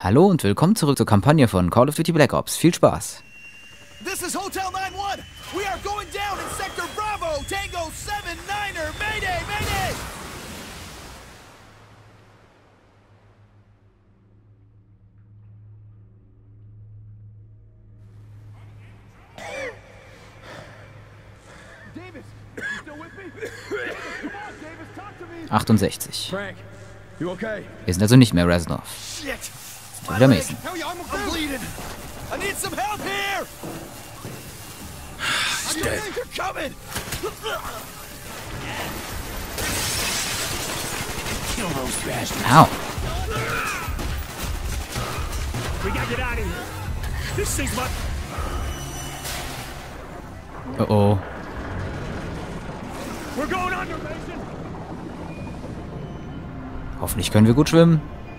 Hallo und willkommen zurück zur Kampagne von Call of Duty Black Ops. Viel Spaß! This is Hotel 9-1. We are going down in Sector Bravo. Tango 7-9er. Mayday, mayday. Davis, you still with me? Come on, Davis, talk to me. 68. Frank, you okay? Wir sind also nicht mehr Reznov. Shit. Wieder Mason. I'm bleeding. I need some help here. He's dead. They're coming. Kill those bastards. Au! We gotta get out of here. This thing's my... Oh oh. We're going under, Mason. Hoffentlich können wir gut schwimmen.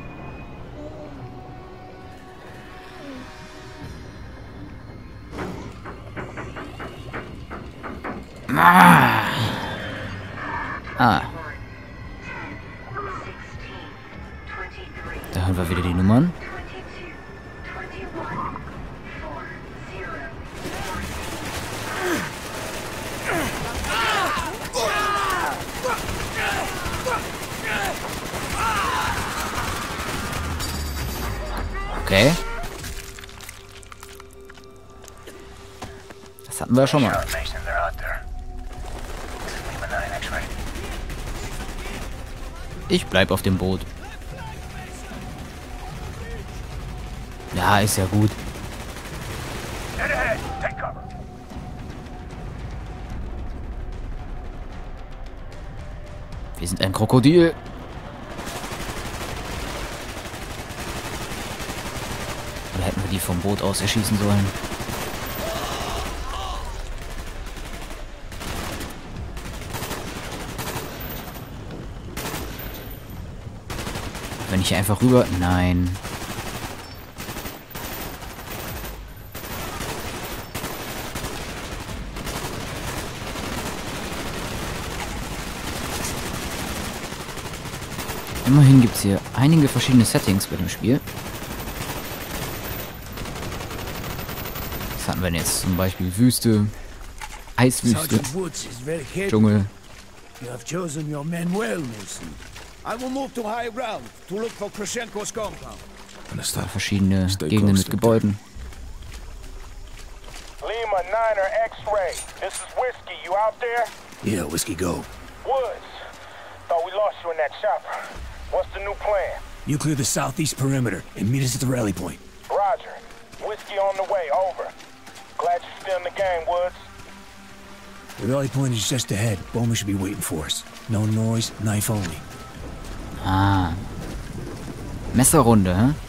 Ah. Da hören wir wieder die Nummern. Okay. Das hatten wir ja schon mal. Ich bleib auf dem Boot. Ja, ist ja gut. Wir sind ein Krokodil. Oder hätten wir die vom Boot aus erschießen sollen? Wenn ich hier einfach rüber... Nein. Immerhin gibt es hier einige verschiedene Settings bei dem Spiel. Was hatten wir denn jetzt? Zum Beispiel Wüste, Eiswüste, Dschungel. You have chosen your men well, Mason. I will move to high ground to look for Krashenko's compound. Verschiedene Gegenden mit Gebäuden. Lima 9er X-ray. This is Whiskey. You out there? Yeah, Whiskey, go. Woods. Thought we lost you in that chopper. What's the new plan? You clear the southeast perimeter and meet us at the rally point. Roger. Whiskey on the way. Over. Glad you're still in the game, Woods. The rally point is just ahead. Bowman should be waiting for us. No noise, knife only. Ah. Messerrunde, hä?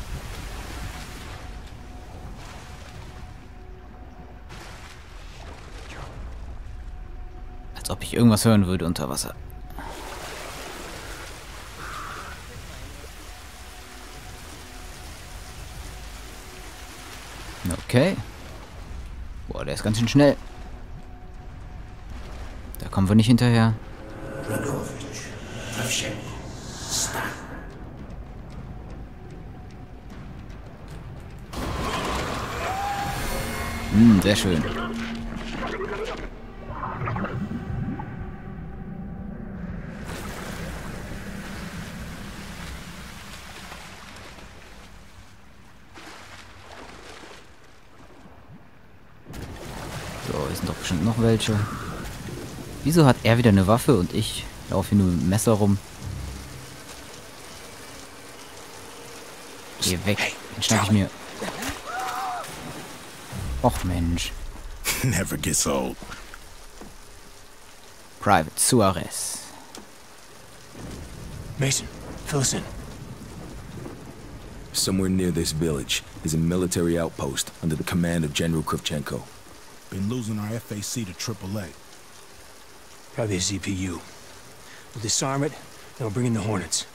Als ob ich irgendwas hören würde unter Wasser. Okay. Boah, der ist ganz schön schnell. Da kommen wir nicht hinterher. Sehr schön. So, hier sind doch bestimmt noch welche. Wieso hat er wieder eine Waffe und ich laufe hier nur mit dem Messer rum? Geh weg, den schnapp ich mir. Och Mensch. Never gets old. Private Suarez. Mason, fill us in. Somewhere near this village is a military outpost under the command of General Kravchenko. Been losing our FAC to AAA. Probably a ZPU. We'll disarm it, then we'll bring in the Hornets.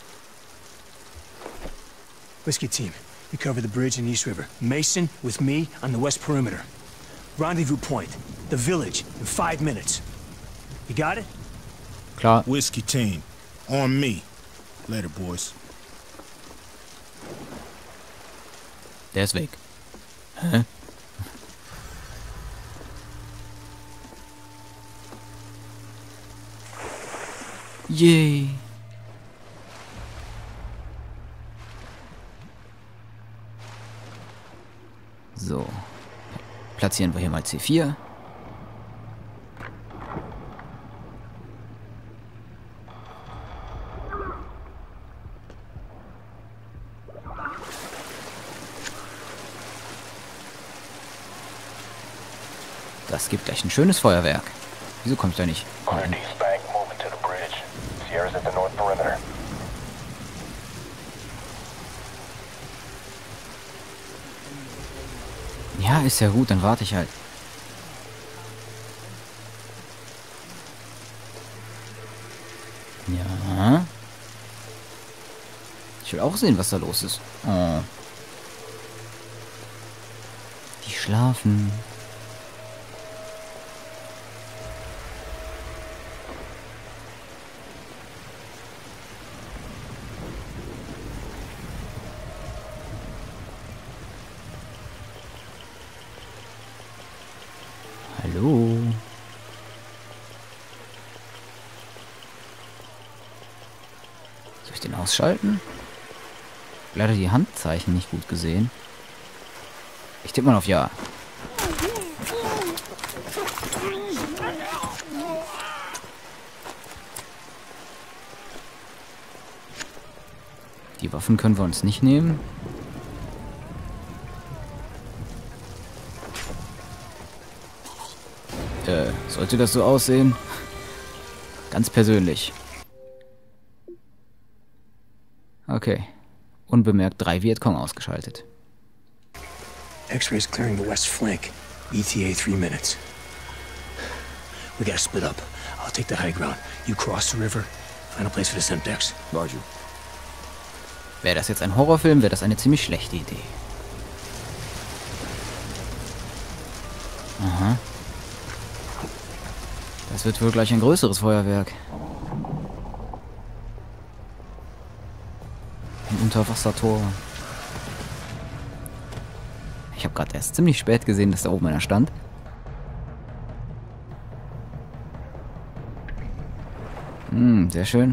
Whiskey team, you cover the bridge in East River. Mason with me on the west perimeter. Rendezvous point, the village, in 5 minutes. You got it? Klar. Whiskey team, on me. Later, boys. Der ist weg. Hä? Yay. So. Platzieren wir hier mal C4. Das gibt gleich ein schönes Feuerwerk. Wieso komme ich da nicht? Clear East Bank, moving to the bridge. Sierra's at the north perimeter. Ja, ist ja gut, dann warte ich halt. Ja. Ich will auch sehen, was da los ist. Oh. Die schlafen. Hallo. Soll ich den ausschalten? Leider die Handzeichen nicht gut gesehen. Ich tippe mal auf Ja. Die Waffen können wir uns nicht nehmen. Sollte das so aussehen? Ganz persönlich. Okay. Unbemerkt 3 Vietcong ausgeschaltet. X-rays clearing the west flank. ETA 3 minutes. We gotta split up. I'll take the high ground. You cross the river. Find a place for the Semtex. Roger. Wäre das jetzt ein Horrorfilm, wäre das eine ziemlich schlechte Idee. Aha. Das wird wohl gleich ein größeres Feuerwerk. Ein Unterwassertor. Ich habe gerade erst ziemlich spät gesehen, dass da oben einer stand. Sehr schön.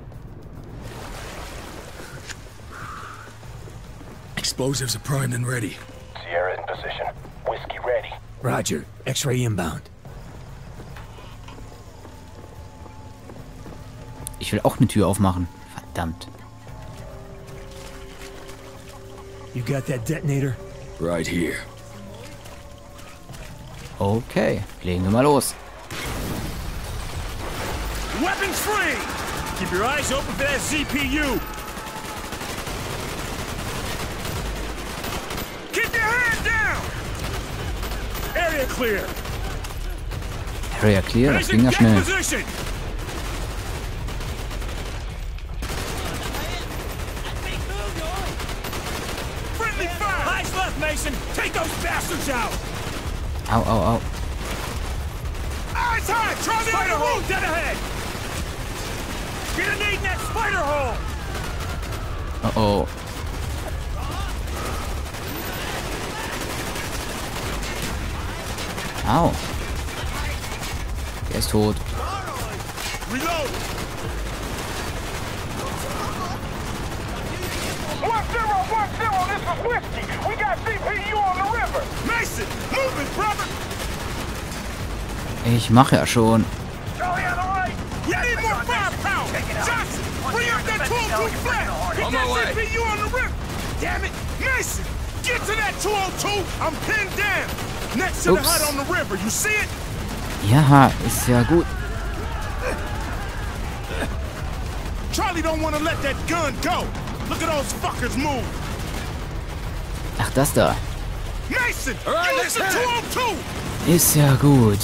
Explosives are primed and ready. Sierra in position. Whiskey ready. Roger. X-ray inbound. Ich will auch eine Tür aufmachen. Verdammt. You got that detonator? Right here. Okay, legen wir mal los. Weapons free! Keep your eyes open for that CPU! Keep your hand down! Area clear! Area clear, das ging ja schnell. Position! Friendly fire! Eyes left, Mason! Take those bastards out! Au, au, au. Eyes high! Charlie spider hole! Dead ahead! Grenade in that spider hole! Oh, oh. Au. Der ist tot. Reload! 1-0, this is Whiskey. We got CPU on the river. Mason, move it, brother! Ich mache ja schon. Charlie on the right. You need more firepower! Johnson, bring up that 202 flat! Get that CPU on the river! Damn it! Mason, get to that 202! I'm pinned down! Next to the Oops. hut on the river, you see it? Ja, ist ja gut. Charlie don't want to let that gun go! Look at those fuckers move! Ach, das da. Mason, use the 202! Ist ja gut.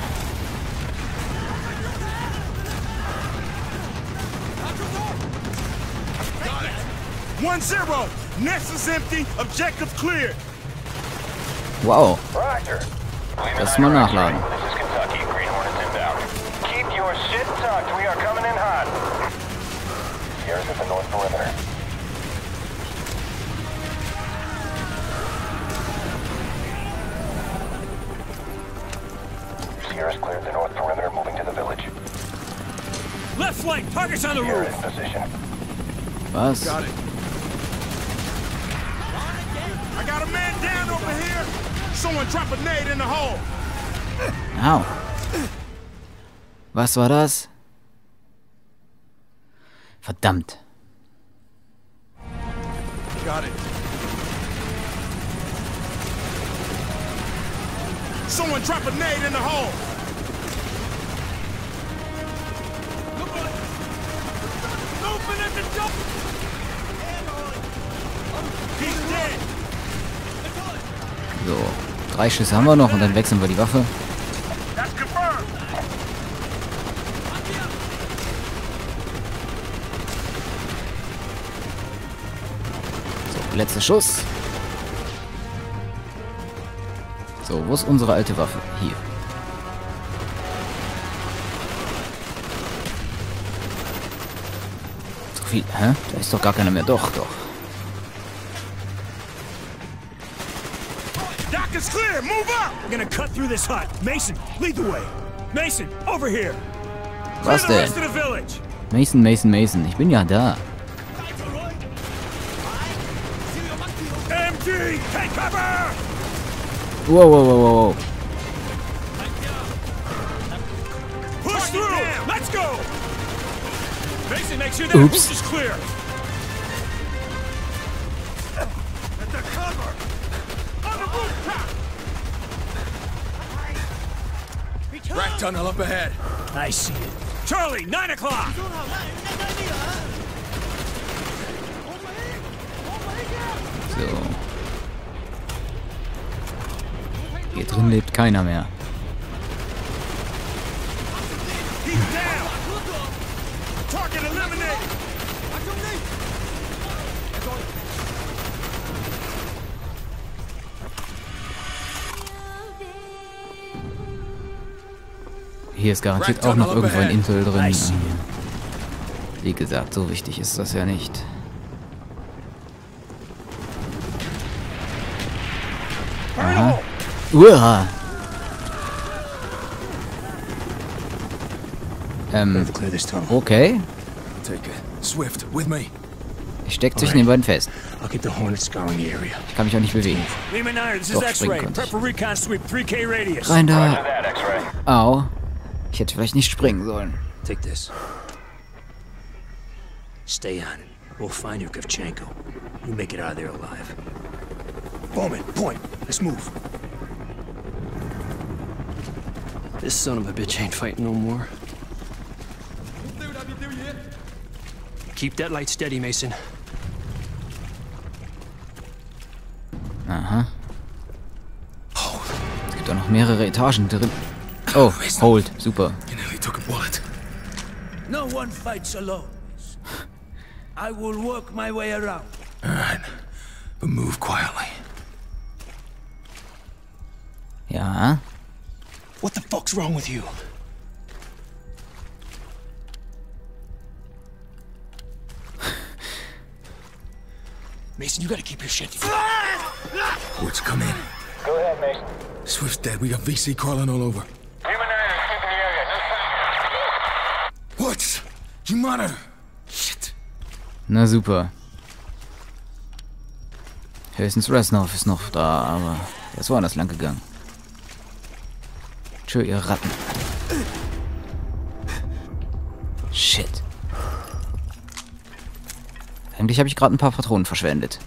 Got it! 1-0! Nest is empty, objective cleared! Wow. Roger. Lass mal nachladen. This is Kentucky. Green Hornets inbound. Keep your shit tucked. We are coming in hot. Sierra's at the north perimeter. flank. Target's on the roof. Was? Got it. I got a man down over here. Someone drop a nade in the hole. Au. Was war das? Verdammt. Got it. Someone drop a nade in the hole. Open at the door. He's dead. So, 3 Schüsse haben wir noch und dann wechseln wir die Waffe. That's confirmed. So, letzter Schuss. So, wo ist unsere alte Waffe? Hier. So viel, hä? Da ist doch gar keiner mehr. Doch, doch. Dock is clear. Move up. We're gonna cut through this hut. Mason, lead the way. Mason, over here. Clear Was the denn? rest of the village. Mason, Mason, Mason. Ich bin ja da. MG, take cover. Wow, wow, wow, wow. Push through. Let's go. Mason, make sure that Oops. roof is clear. At the cover. On the rooftop. Rat tunnel up ahead. I see it. Charlie, 9 o'clock. So. Hier drin lebt keiner mehr. He's down. Target eliminated. Hier ist garantiert auch noch irgendwo ein Intel drin. Wie gesagt, so wichtig ist das ja nicht. Aha. Uah. Okay. Take it. Swift, with me. Ich steck zwischen den beiden fest. I'll get the Hornets scouring the area. Ich kann mich auch nicht bewegen. Lehman Iron, this is Doch, X-Ray. springen konnte Prep ich. for recon sweep, 3K radius. Rein Roger da. that, X-Ray. Au. Ich hätte vielleicht nicht springen sollen. Take this. Stay on it. We'll find Yurkovchenko. You make it out of there alive. Bowman, point. Let's move. This son of a bitch ain't fighting no more. Keep that light steady, Mason. Aha. Es gibt auch noch mehrere Etagen drin. Oh, hold. Super. You nearly took a bullet. No one fights alone. I will work my way around. All right, but move quietly. Ja. What the fuck's wrong with you? Mason, you gotta keep your shit together. Woods, come in. Go ahead, Mason. Swift's dead. We got VC crawling all over. Lehman Iron is keeping the area. No sign. Woods, you monitor. Shit. Na super. Höchstens Reznov ist noch da, aber der ist woanders lang gegangen. Tschö, ihr Ratten. Shit. Eigentlich habe ich gerade ein paar Patronen verschwendet.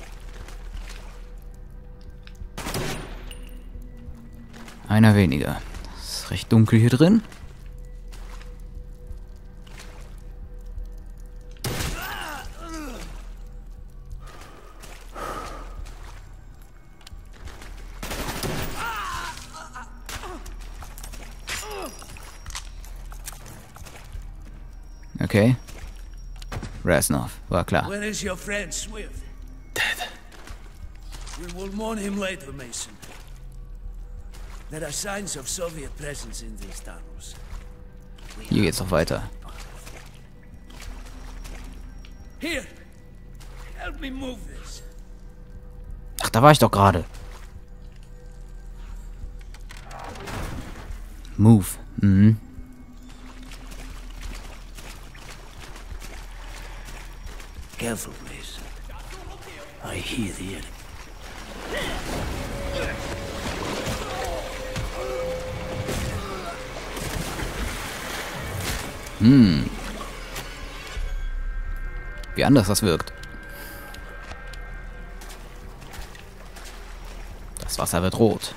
Einer weniger. Es ist recht dunkel hier drin. Okay. Reznov, war klar. Where is your friend Swift? Dead. We will mourn him later, Mason. There are signs of Soviet presence in these tunnels. Hier geht's noch weiter. Here! Help me move this. Ach, da war ich doch gerade. Move. Mhm. Careful, Mason. I hear the enemy. Wie anders das wirkt. Das Wasser wird rot.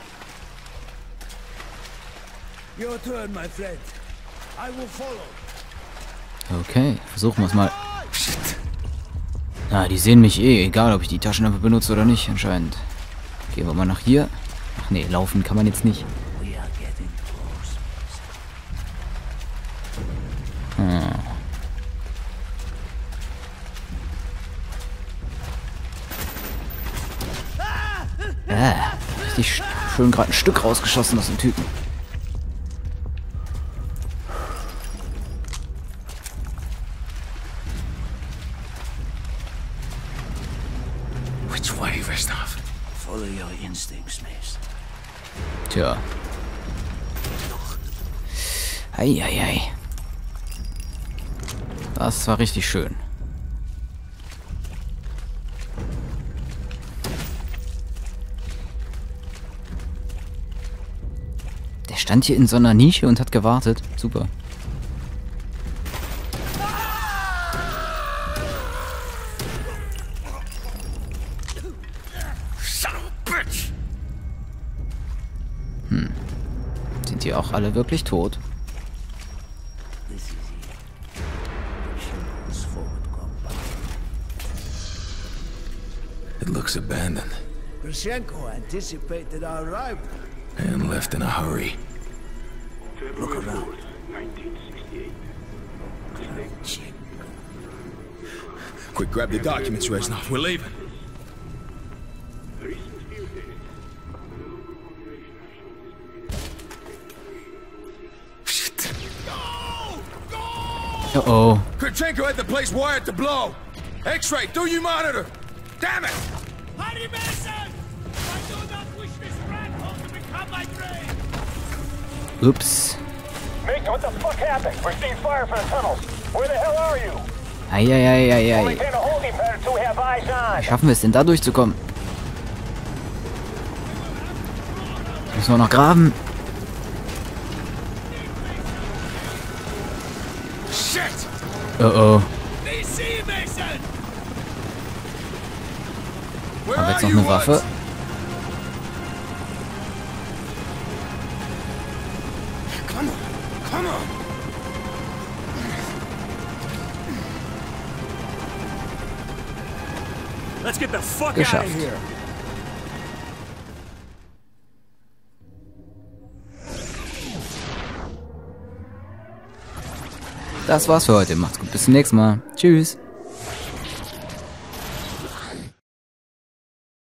Your turn, my friend. I will follow. Okay, versuchen wir es mal. Ah, die sehen mich eh, egal ob ich die Taschenlampe benutze oder nicht, anscheinend. Gehen wir mal nach hier. Ach nee, laufen kann man jetzt nicht. We are getting close. Richtig schön gerade ein Stück rausgeschossen aus dem Typen. Which way, Reznov? Follow your instincts, Mason. Tja. Eieiei. Das war richtig schön. Der stand hier in so einer Nische und hat gewartet. Super. Sind die auch alle wirklich tot? This is it. Shinko's forward compound. It looks abandoned Grushenko anticipated our arrival. and left in a hurry. Look around. Quick, grab the documents, Reznov. We're leaving. Shit. Oh. Kurchenko had the place wired to blow. X-ray, do you monitor? Damn it! Hurry, Mason! I do not wish this rat hole to become my grave! Ups. Mason, what the fuck happened? We're seeing fire from the tunnels. Where the hell are you? Eieieiei. Maintain a holding pattern till we have eyes on. Schaffen wir es denn da durchzukommen? Müssen wir noch graben? Shit! Oh. They see you, Mason! Where Haben wir are jetzt noch you, eine Waffe? Woods? Come on, come on! Let's get the fuck out Geschafft. of here. Das war's für heute. Macht's gut. Bis zum nächsten Mal. Tschüss.